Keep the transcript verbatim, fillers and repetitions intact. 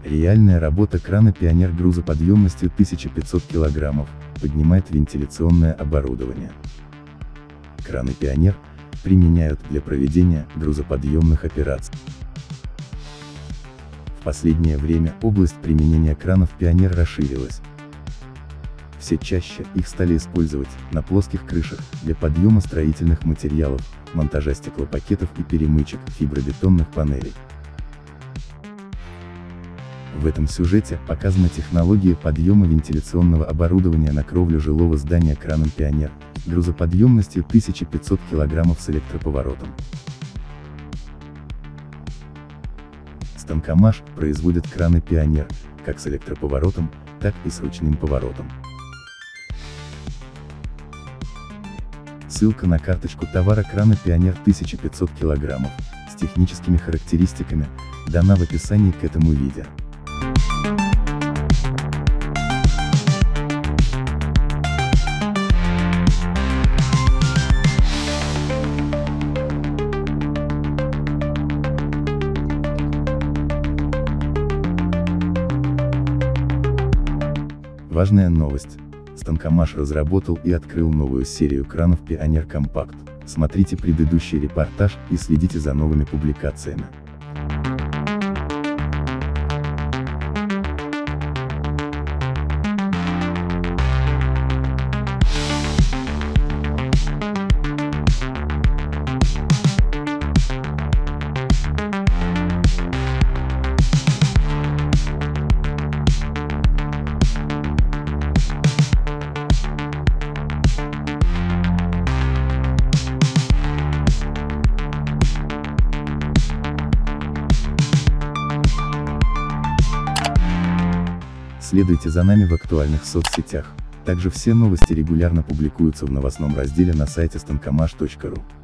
Реальная работа крана Пионер грузоподъемностью тысяча пятьсот килограммов, поднимает вентиляционное оборудование. Краны Пионер применяют для проведения грузоподъемных операций. В последнее время область применения кранов Пионер расширилась. Все чаще их стали использовать на плоских крышах для подъема строительных материалов, монтажа стеклопакетов и перемычек фибробетонных панелей. В этом сюжете показана технология подъема вентиляционного оборудования на кровлю жилого здания краном Пионер, грузоподъемностью тысяча пятьсот килограммов с электроповоротом. Станкомаш производит краны Пионер, как с электроповоротом, так и с ручным поворотом. Ссылка на карточку товара крана Пионер тысяча пятьсот килограммов, с техническими характеристиками, дана в описании к этому видео. Важная новость. Станкомаш разработал и открыл новую серию кранов Пионер Компакт. Смотрите предыдущий репортаж и следите за новыми публикациями. Следуйте за нами в актуальных соцсетях. Также все новости регулярно публикуются в новостном разделе на сайте станкомаш точка ру.